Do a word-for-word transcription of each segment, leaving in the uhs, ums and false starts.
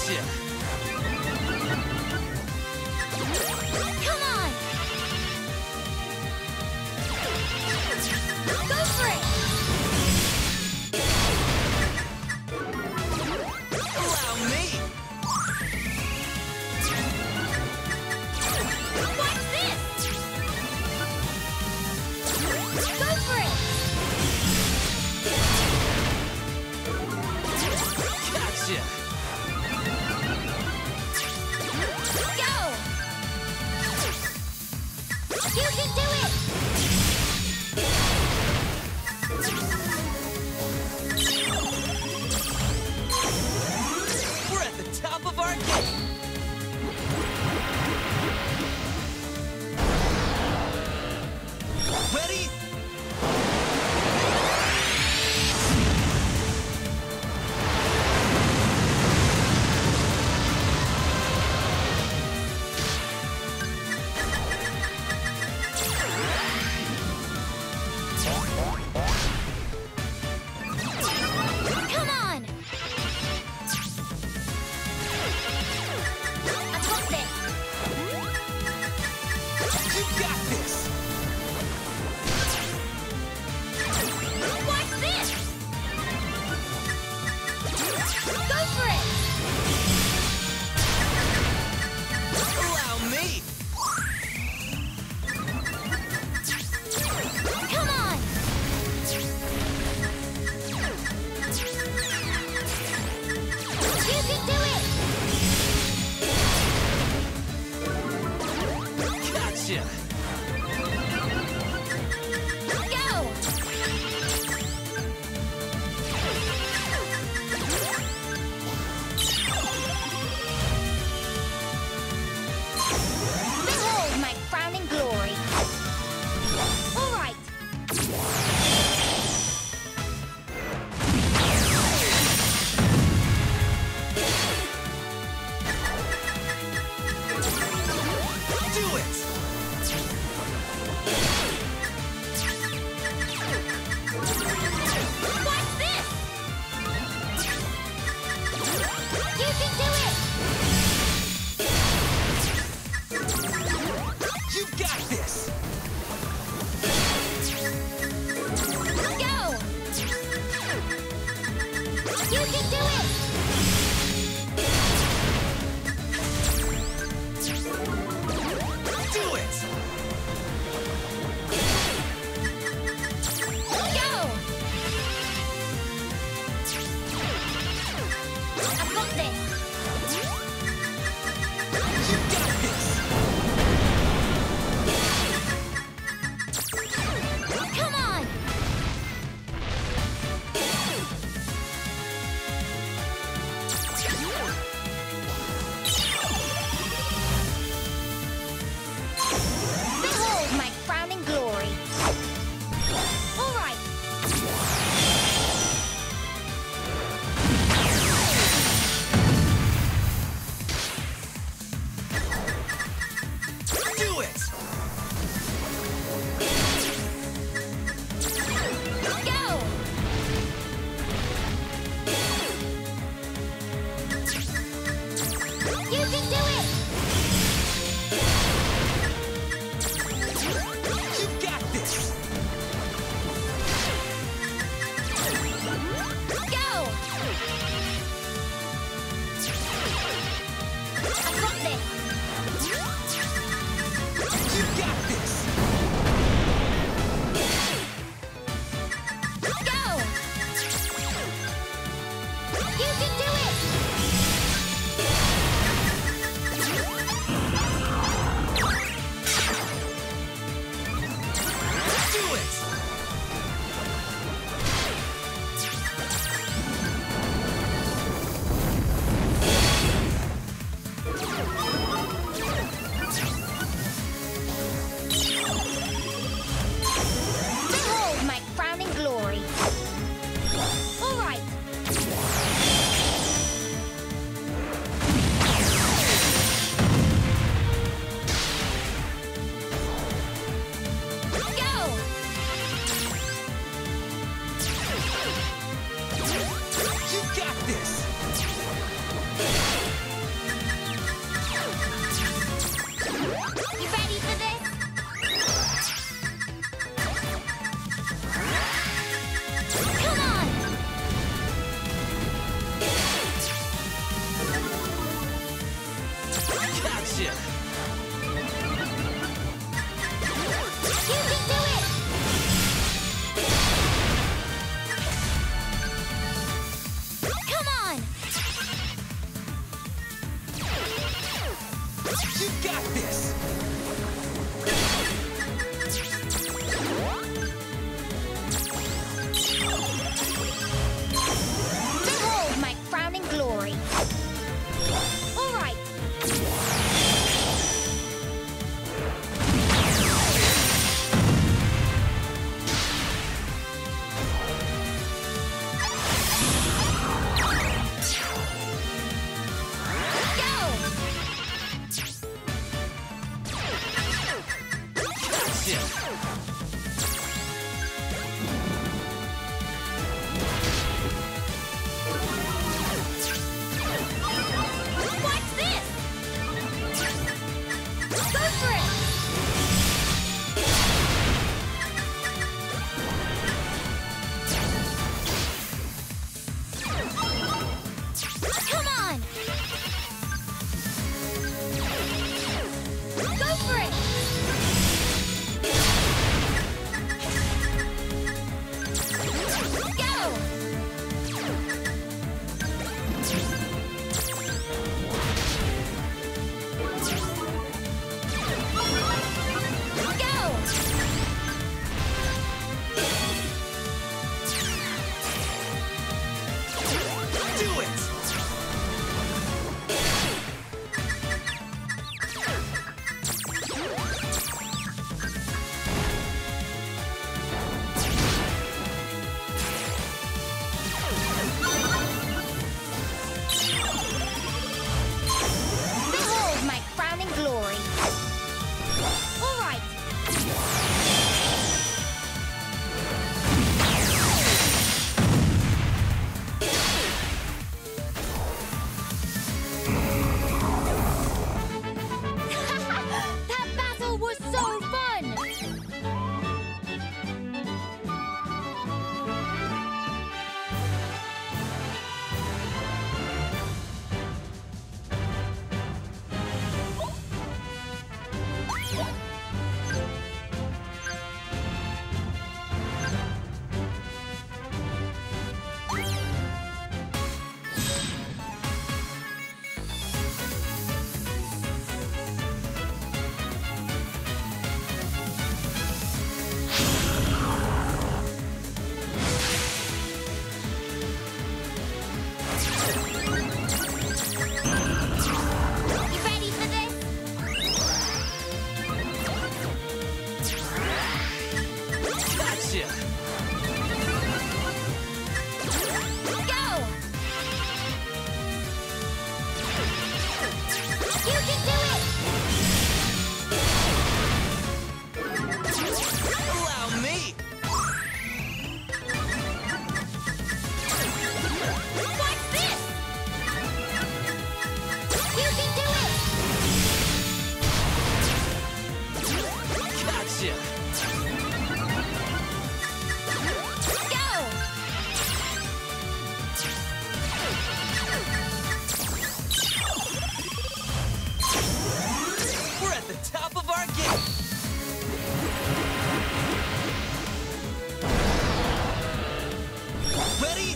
Gotcha! Come on! Go for it! Allow me! What's this? Go for it! Gotcha! Go! You can do it! We're at the top of our game! Ready? Come on! I got this! You got this! What's this? Go for it! Allow me! Come on! You can do it! Gotcha! Go! Behold my crowning glory! All right! Do it! What's this? You can do it! You got this! Go! You can do it! Do it! Go! I've got this! You got this! Come on! Behold my crowning glory! All right! Do it! Go! You can do it! You got this! Go! I've got this! You got this! Go! You can do it! Do it! You got this! Behold my crowning glory. All right. What's this? Go for it! Come on! Go for it! Do it! Behold my crowning glory. All right. That battle was so fun! You ready for this? Gotcha! Go! You can do it! Allow me! What's this? You can do it! Gotcha! Go! We're at the top of our game! Ready?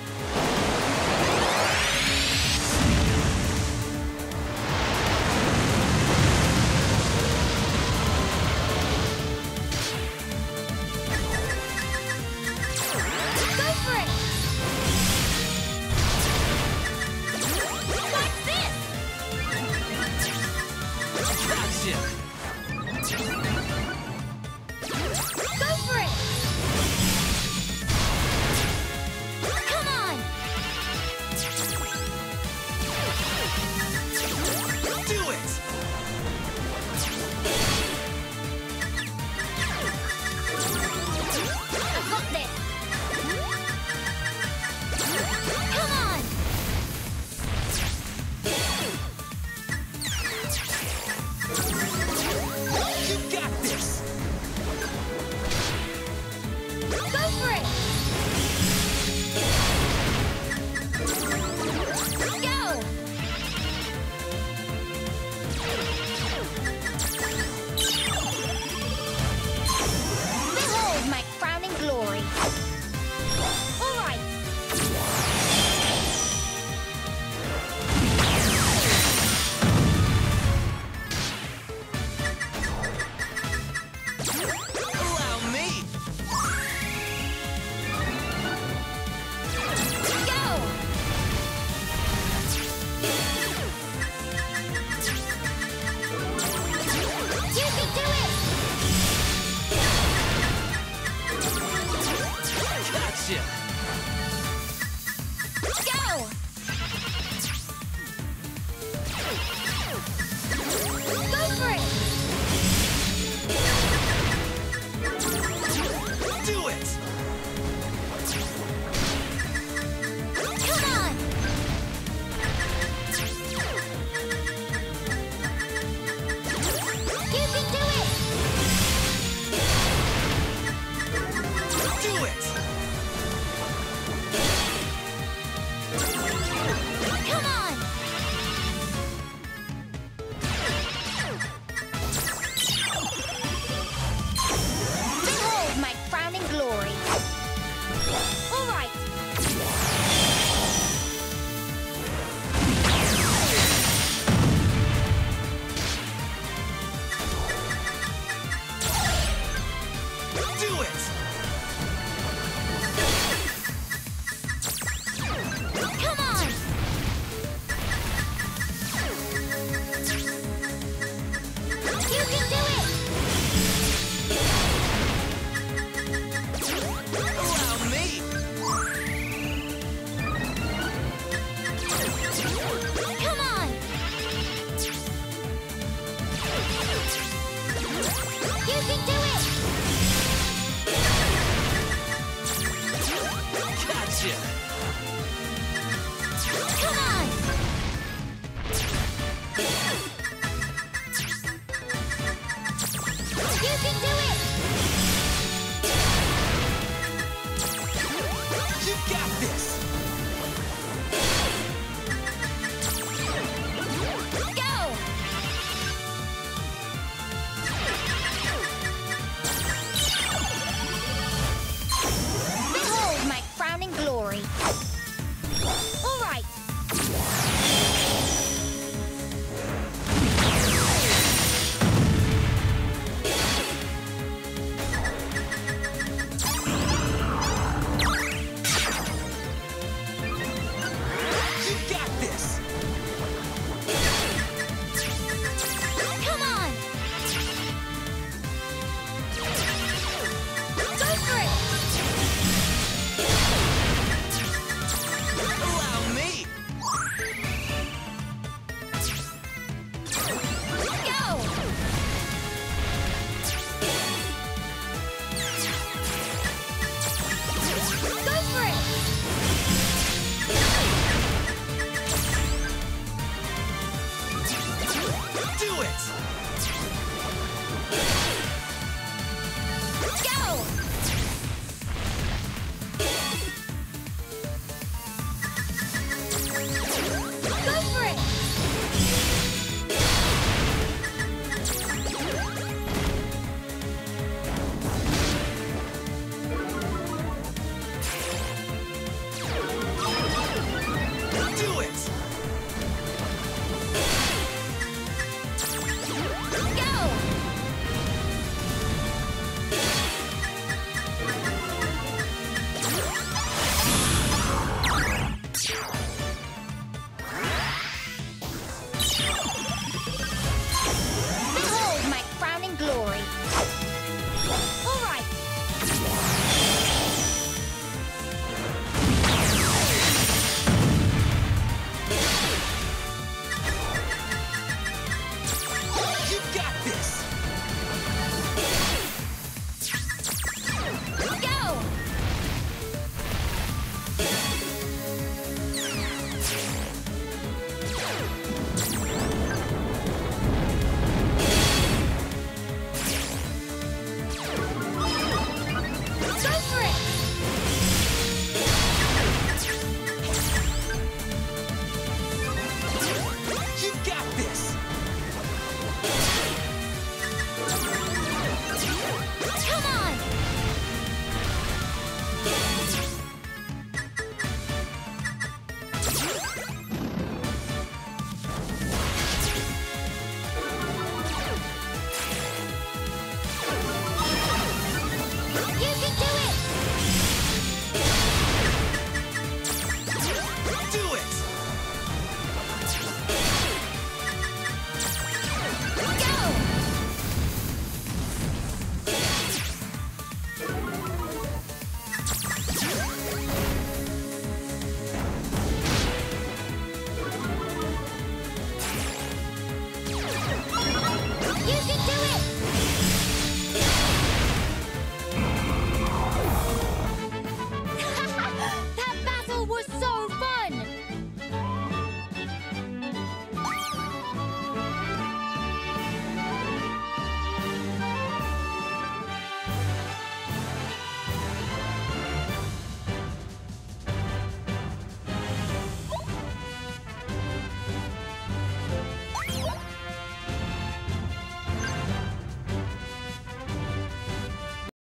Go for it! What's this? Gotcha!